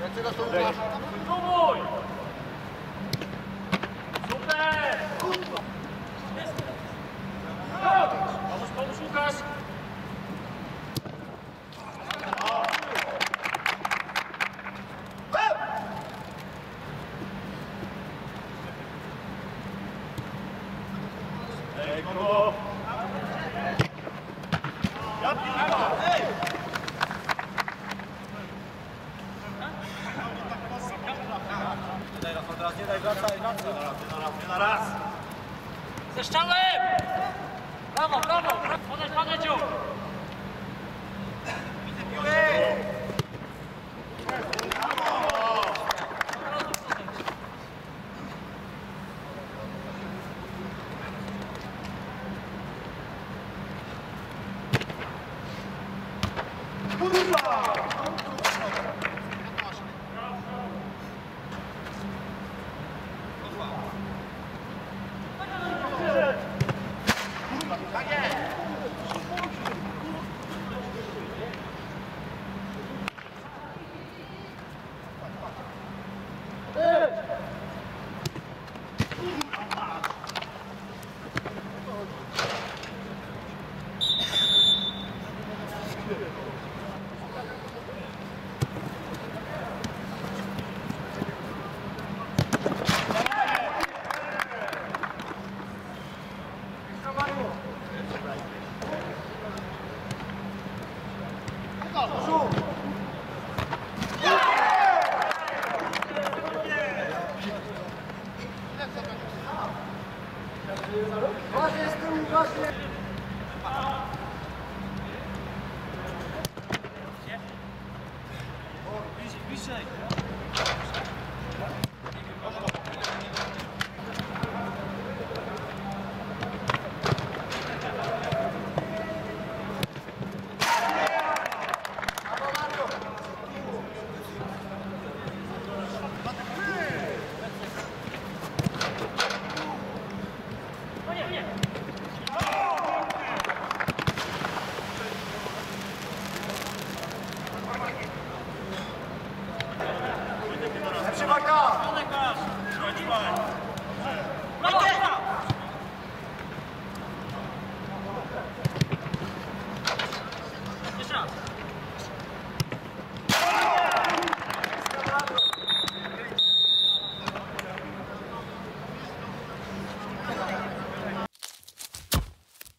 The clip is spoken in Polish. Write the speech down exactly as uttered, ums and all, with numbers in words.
Teraz to uda. Spróbuj! Super! Pomóż, pomóż Łukasz! Ej, kogo? Ja piłka! Ej! Nie daj raz, teraz nie daj, wracaj, wracaj. Nie na raz, nie na raz, nie na raz. Ze strzałem! Brawo, brawo! Podejdź, podejdź już! Widzę piłkę! Właśnie z tyłu, właśnie! Bliżej, bliżej!